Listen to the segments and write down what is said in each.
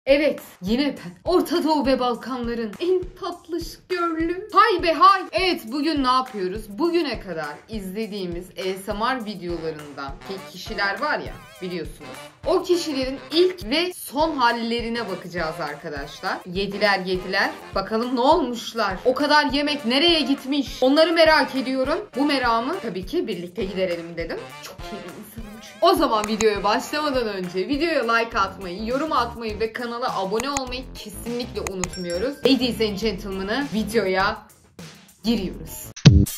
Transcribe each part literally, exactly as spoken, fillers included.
Evet, yine ben. Orta Doğu ve Balkanların en tatlış gönlü. Hay be hay. Evet, bugün ne yapıyoruz? Bugüne kadar izlediğimiz A S M R videolarından ki kişiler var ya, biliyorsunuz. O kişilerin ilk ve son hallerine bakacağız arkadaşlar. Yediler yediler. Bakalım ne olmuşlar? O kadar yemek nereye gitmiş? Onları merak ediyorum. Bu meramı tabii ki birlikte giderelim dedim. Çok iyi bir insanım çünkü. O zaman videoya başlamadan önce videoya like atmayı, yorum atmayı ve kanala abone olmayı kesinlikle unutmuyoruz. Ladies and gentlemen'ı videoya giriyoruz.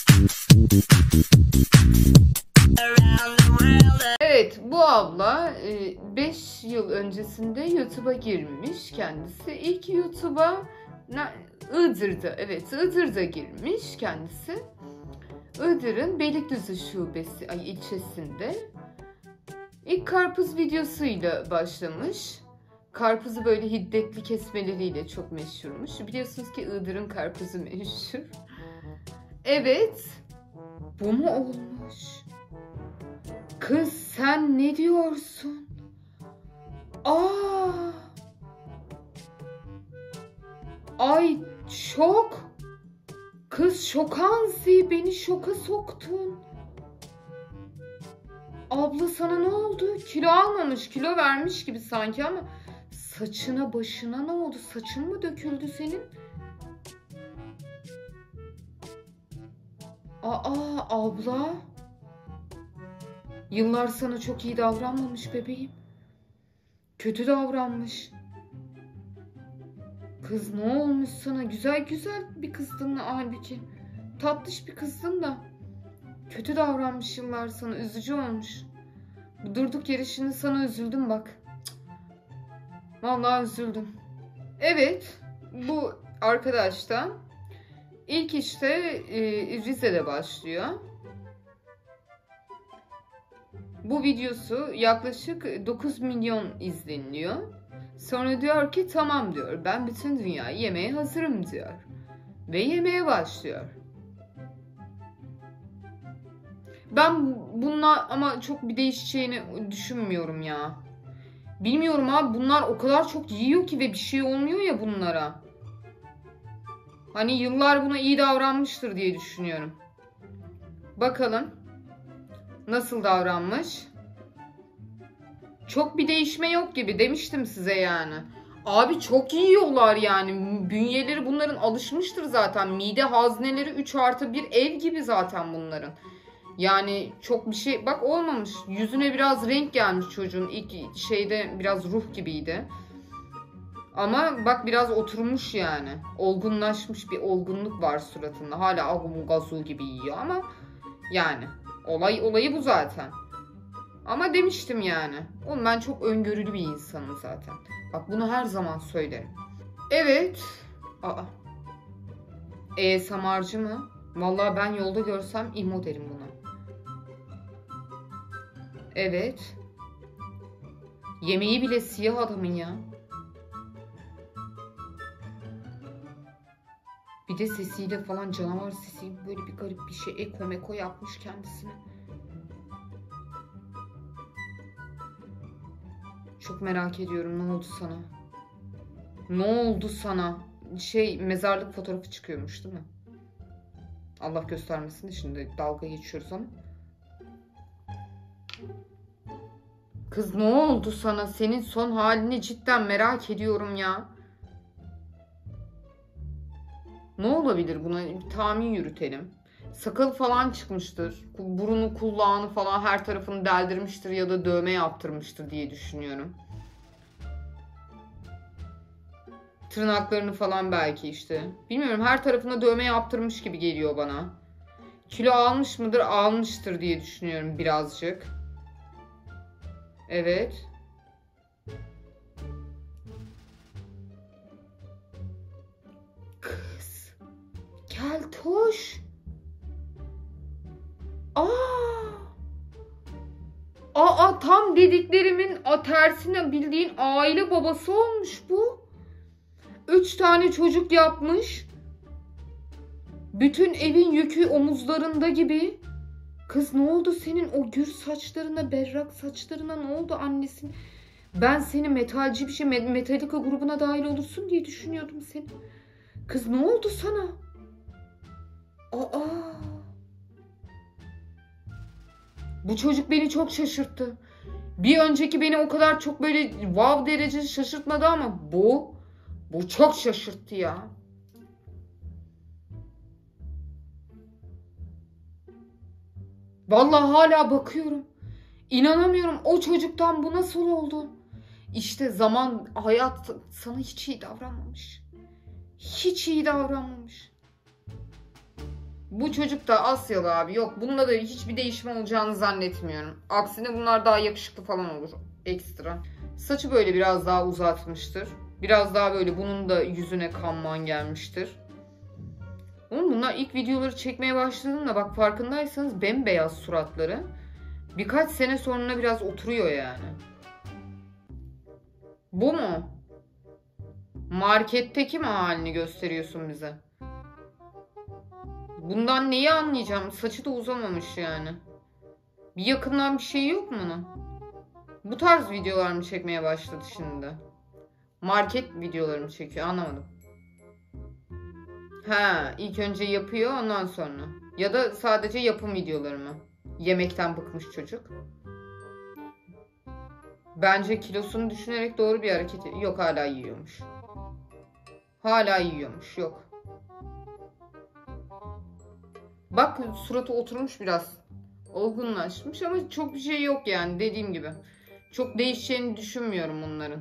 Evet, bu abla beş yıl öncesinde YouTube'a girmiş kendisi. İlk YouTube'a Iğdır'da, evet Iğdır'da girmiş kendisi. Iğdır'ın Beylikdüzü şubesi, ay ilçesinde. İlk karpuz videosuyla başlamış. Karpuzu böyle hiddetli kesmeleriyle çok meşhurmuş. Biliyorsunuz ki Iğdır'ın karpuzu meşhur. Evet. Bu mu olmuş? Kız sen ne diyorsun? Aa! Ay şok. Kız şokanzi, beni şoka soktun. Abla sana ne oldu? Kilo almamış, kilo vermiş gibi sanki ama saçına başına ne oldu? Saçın mı döküldü senin? Aa abla. Yıllar sana çok iyi davranmamış bebeğim. Kötü davranmış. Kız ne olmuş sana? Güzel güzel bir kızdın halbuki. Tatlış bir kızdın da. Kötü davranmış yıllar sana. Üzücü olmuş. Durduk yere şimdi sana üzüldüm bak. Vallahi üzüldüm. Evet. Bu arkadaş da ilk işte e, Rize'de başlıyor. Bu videosu yaklaşık dokuz milyon izleniliyor. Sonra diyor ki tamam diyor. Ben bütün dünyayı yemeye hazırım diyor. Ve yemeye başlıyor. Ben bununla ama çok bir değişeceğini düşünmüyorum ya. Bilmiyorum abi, bunlar o kadar çok yiyor ki ve bir şey olmuyor ya bunlara. Hani yıllar buna iyi davranmıştır diye düşünüyorum. Bakalım nasıl davranmış. Çok bir değişme yok gibi demiştim size yani. Abi çok yiyorlar yani. Bünyeleri bunların alışmıştır zaten. Mide hazneleri üç artı bir ev gibi zaten bunların. Yani çok bir şey bak olmamış. Yüzüne biraz renk gelmiş çocuğun. İlk şeyde biraz ruh gibiydi. Ama bak biraz oturmuş yani. Olgunlaşmış bir olgunluk var suratında. Hala agum gazu gibi yiyor ama yani olay olayı bu zaten. Ama demiştim yani. Oğlum ben çok öngörülü bir insanım zaten. Bak bunu her zaman söylerim. Evet. Aa. A S M R'cı mı? Vallahi ben yolda görsem imo derim buna. Evet. Yemeği bile siyah adamın ya. Bir de sesiyle falan canavar sesi böyle bir garip bir şey. Eko meko yapmış kendisine. Çok merak ediyorum ne oldu sana? Ne oldu sana? Şey mezarlık fotoğrafı çıkıyormuş değil mi? Allah göstermesin de şimdi dalga geçiyoruz ama. Kız ne oldu sana? Senin son halini cidden merak ediyorum ya. Ne olabilir buna? Bir tahmin yürütelim. Sakal falan çıkmıştır. Burunu, kulağını falan her tarafını deldirmiştir ya da dövme yaptırmıştır diye düşünüyorum. Tırnaklarını falan belki işte. Bilmiyorum, her tarafına dövme yaptırmış gibi geliyor bana. Kilo almış mıdır? Almıştır diye düşünüyorum birazcık. Evet. Kız. Keltoş. Aa. Aa tam dediklerimin tersine, bildiğin aile babası olmuş bu. Üç tane çocuk yapmış. Bütün evin yükü omuzlarında gibi. Kız ne oldu senin o gür saçlarına, berrak saçlarına ne oldu annesin? Ben seni metalci bir şey, Metallica grubuna dahil olursun diye düşünüyordum seni. Kız ne oldu sana? Aa. Bu çocuk beni çok şaşırttı. Bir önceki beni o kadar çok böyle wow derecede şaşırtmadı ama bu, bu çok şaşırttı ya. Vallahi hala bakıyorum. İnanamıyorum, o çocuktan bu nasıl oldu? İşte zaman, hayat sana hiç iyi davranmamış. Hiç iyi davranmamış. Bu çocuk da Asyalı abi. Yok, bunda da hiçbir değişme olacağını zannetmiyorum. Aksine bunlar daha yakışıklı falan olur. Ekstra. Saçı böyle biraz daha uzatmıştır. Biraz daha böyle bunun da yüzüne kanman gelmiştir. Oğlum bunlar ilk videoları çekmeye başladığında bak farkındaysanız bembeyaz suratları. Birkaç sene sonra biraz oturuyor yani. Bu mu? Marketteki mi halini gösteriyorsun bize? Bundan neyi anlayacağım? Saçı da uzamamış yani. Bir yakından bir şey yok mu bunun? Bu tarz videolar mı çekmeye başladı şimdi? Market videoları mı çekiyor? Anlamadım. Ha, ilk önce yapıyor ondan sonra. Ya da sadece yapım videoları mı? Yemekten bıkmış çocuk. Bence kilosunu düşünerek doğru bir hareket. Yok, hala yiyormuş. Hala yiyormuş. Yok. Bak suratı oturmuş biraz. Olgunlaşmış ama çok bir şey yok yani dediğim gibi. Çok değişeceğini düşünmüyorum bunların.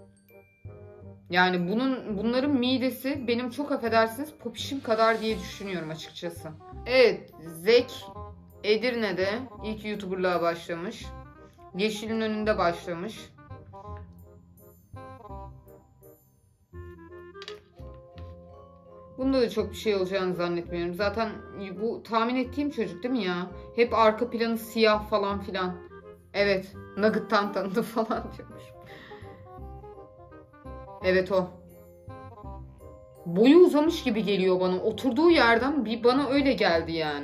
Yani bunun bunların midesi benim çok affedersiniz popişim kadar diye düşünüyorum açıkçası. Evet, Zek Edirne'de ilk YouTuber'lığa başlamış. Yeşil'in önünde başlamış. Bunda da çok bir şey olacağını zannetmiyorum. Zaten bu tahmin ettiğim çocuk değil mi ya? Hep arka planı siyah falan filan. Evet, Nugget'tan tanıdı falan diyormuş. Evet o. Boyu uzamış gibi geliyor bana. Oturduğu yerden bir bana öyle geldi yani.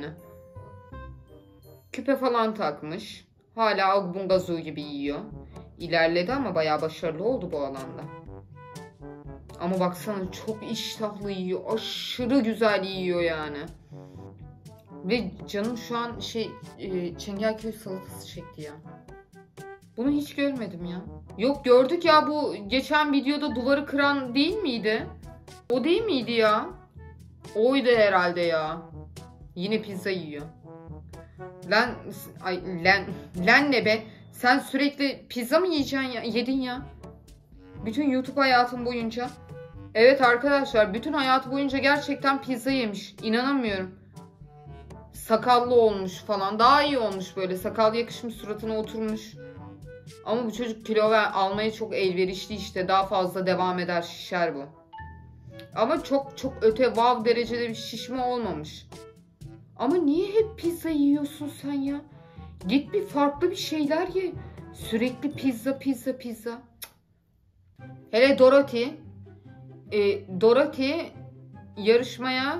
Küpe falan takmış. Hala Agbungazu gibi yiyor. İlerledi ama bayağı başarılı oldu bu alanda. Ama baksana çok iştahlı yiyor. Aşırı güzel yiyor yani. Ve canım şu an şey e, Çengelköy salatası çekti ya. Bunu hiç görmedim ya. Yok, gördük ya, bu geçen videoda duvarı kıran değil miydi? O değil miydi ya? Oydu herhalde ya. Yine pizza yiyor. Lan ay lan lan ne be? Sen sürekli pizza mı yiyeceksin ya? Yedin ya. Bütün YouTube hayatım boyunca. Evet arkadaşlar, bütün hayatı boyunca gerçekten pizza yemiş. İnanamıyorum. Sakallı olmuş falan. Daha iyi olmuş böyle. Sakal yakışmış, suratına oturmuş. Ama bu çocuk kilo ver, almaya çok elverişli işte. Daha fazla devam eder, şişer bu. Ama çok çok öte wow derecede bir şişme olmamış. Ama niye hep pizza yiyorsun sen ya? Git bir farklı bir şeyler ye. Sürekli pizza pizza pizza. Cık. Hele Dorothy. E, Dorothy yarışmaya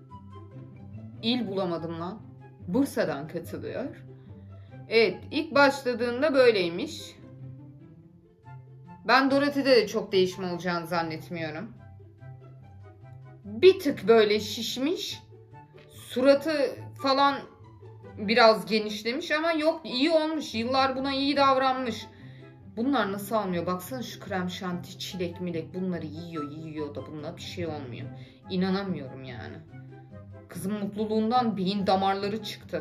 il bulamadım lan. Bursa'dan katılıyor. Evet, ilk başladığında böyleymiş. Ben Dorothy'de de çok değişme olacağını zannetmiyorum. Bir tık böyle şişmiş. Suratı falan biraz genişlemiş ama yok, iyi olmuş. Yıllar buna iyi davranmış. Bunlar nasıl almıyor? Baksana şu krem şanti, çilek milek bunları yiyor yiyor da bununla bir şey olmuyor. İnanamıyorum yani. Kızın mutluluğundan beyin damarları çıktı.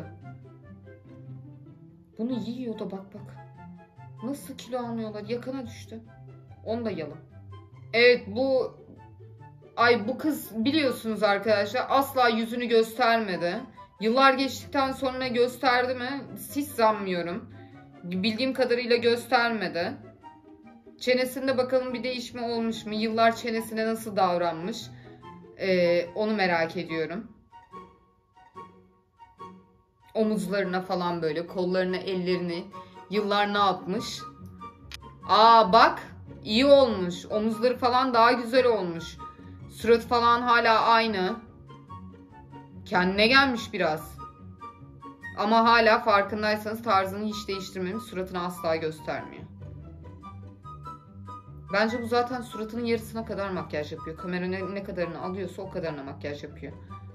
Bunu yiyor da bak bak. Nasıl kilo almıyorlar? Yakına düştü. Onu da yalım. Evet bu... Ay bu kız biliyorsunuz arkadaşlar asla yüzünü göstermedi. Yıllar geçtikten sonra gösterdi mi? Hiç sanmıyorum. Bildiğim kadarıyla göstermedi. Çenesinde bakalım bir değişme olmuş mu? Yıllar çenesine nasıl davranmış? Ee, onu merak ediyorum. Omuzlarına falan böyle, kollarına, ellerini yıllar ne yapmış? Aa bak, iyi olmuş. Omuzları falan daha güzel olmuş. Surat falan hala aynı. Kendine gelmiş biraz. Ama hala farkındaysanız tarzını hiç değiştirmemiş. Suratını asla göstermiyor. Bence bu zaten suratının yarısına kadar makyaj yapıyor. Kamera ne, ne kadarını alıyorsa o kadarına makyaj yapıyor.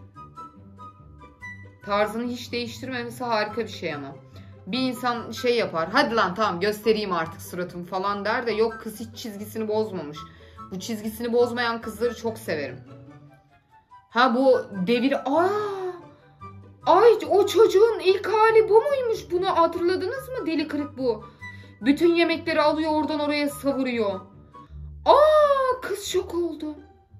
Tarzını hiç değiştirmemesi harika bir şey ama. Bir insan şey yapar. Hadi lan tamam göstereyim artık suratımı falan der de yok, kız hiç çizgisini bozmamış. Bu çizgisini bozmayan kızları çok severim. Ha bu devir... Aa! Ay o çocuğun ilk hali bu muymuş? Bunu hatırladınız mı? Deli kırık bu. Bütün yemekleri alıyor oradan oraya savuruyor. Aa, kız şok oldu.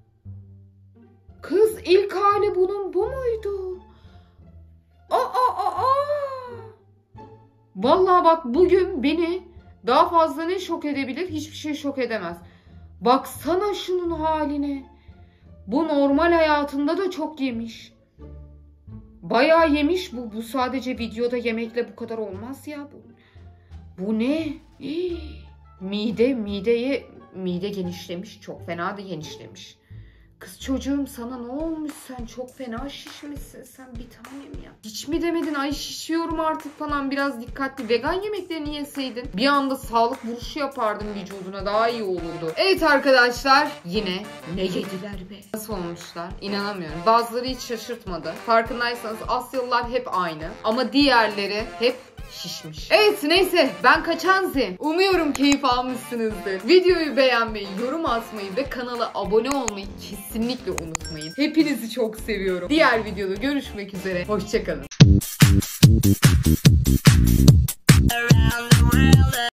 Kız ilk hali bunun bu muydu? Aa aa aa. Vallahi bak bugün beni daha fazla ne şok edebilir? Hiçbir şey şok edemez. Baksana şunun haline. Bu normal hayatında da çok yemiş. Bayağı yemiş bu. Bu sadece videoda yemekle bu kadar olmaz ya bu. Bu ne? Hii. Mide, mideye, mide genişlemiş. Çok fena da genişlemiş. Kız çocuğum sana ne olmuş? Sen çok fena şişmişsin. Sen bir tanem ya. Hiç mi demedin ay şişiyorum artık falan, biraz dikkatli vegan yemeklerini yeseydin. Bir anda sağlık vuruşu yapardım vücuduna, daha iyi olurdu. Evet arkadaşlar, yine ne yediler be? Nasıl olmuşlar? İnanamıyorum. Bazıları hiç şaşırtmadı. Farkındaysanız Asyalılar hep aynı. Ama diğerleri hep şişmiş. Evet neyse, ben Kaçanzi. Umuyorum keyif almışsınızdır. Videoyu beğenmeyi, yorum atmayı ve kanala abone olmayı kesinlikle unutmayın. Hepinizi çok seviyorum. Diğer videoda görüşmek üzere. Hoşçakalın.